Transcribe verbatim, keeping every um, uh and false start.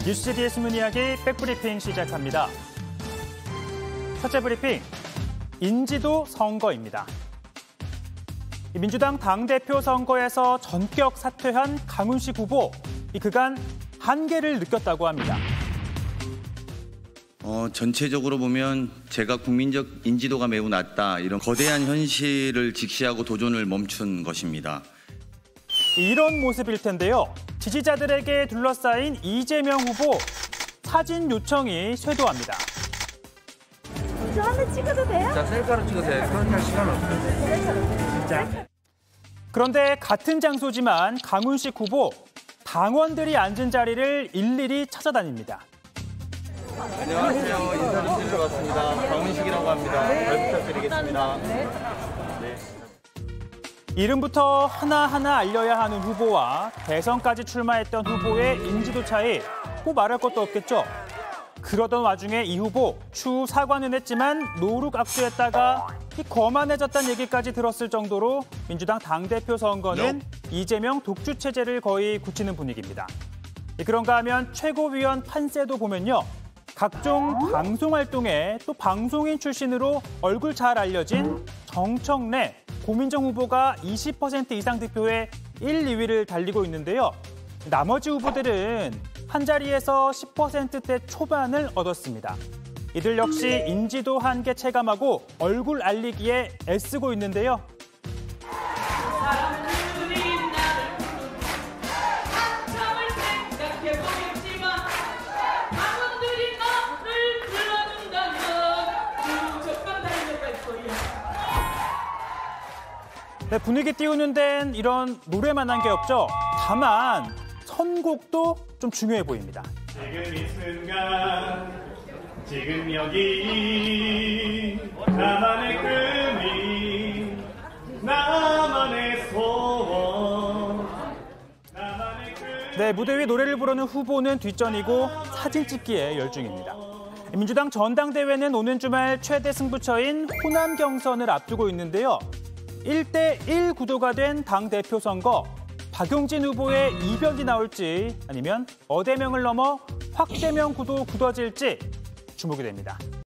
뉴스지디의 숨은 이야기 백브리핑 시작합니다. 첫째 브리핑, 인지도 선거입니다. 민주당 당대표 선거에서 전격 사퇴한 강훈식 후보, 이 그간 한계를 느꼈다고 합니다. 어, 전체적으로 보면 제가 국민적 인지도가 매우 낮다, 이런 거대한 현실을 직시하고 도전을 멈춘 것입니다. 이런 모습일 텐데요. 지지자들에게 둘러싸인 이재명 후보 사진 요청이 쇄도합니다. 저 한번 찍어도 돼요? 자, 셀카로 찍어도 돼요. 그런 할 시간 없어요. 진짜. 그런데 같은 장소지만 강훈식 후보 당원들이 앉은 자리를 일일이 찾아다닙니다. 안녕하세요. 인사 좀 드리러 왔습니다. 강훈식이라고 합니다. 잘 부탁드리겠습니다. 네. 이름부터 하나하나 알려야 하는 후보와 대선까지 출마했던 후보의 인지도 차이, 꼭 말할 것도 없겠죠. 그러던 와중에 이 후보 추후 사과는 했지만 노룩 악수했다가 거만해졌다는 얘기까지 들었을 정도로 민주당 당대표 선거는 이재명 독주 체제를 거의 굳히는 분위기입니다. 그런가 하면 최고위원 판세도 보면요. 각종 방송 활동에 또 방송인 출신으로 얼굴 잘 알려진 정청래, 고민정 후보가 이십 퍼센트 이상 득표에 일, 이 위를 달리고 있는데요. 나머지 후보들은 한 자리에서 십 퍼센트대 초반을 얻었습니다. 이들 역시 인지도 한계 체감하고 얼굴 알리기에 애쓰고 있는데요. 네, 분위기 띄우는 데는 이런 노래만 한 게 없죠. 다만 선곡도 좀 중요해 보입니다. 지금 이 순간, 지금 여기, 나만의 꿈이, 나만의 소원, 나만의 꿈이. 네, 무대 위 노래를 부르는 후보는 뒷전이고 사진 찍기에 열중입니다. 민주당 전당대회는 오는 주말 최대 승부처인 호남 경선을 앞두고 있는데요. 일 대 일 구도가 된 당대표 선거, 박용진 후보의 이변이 나올지 아니면 어대명을 넘어 확대명 구도 굳어질지 주목이 됩니다.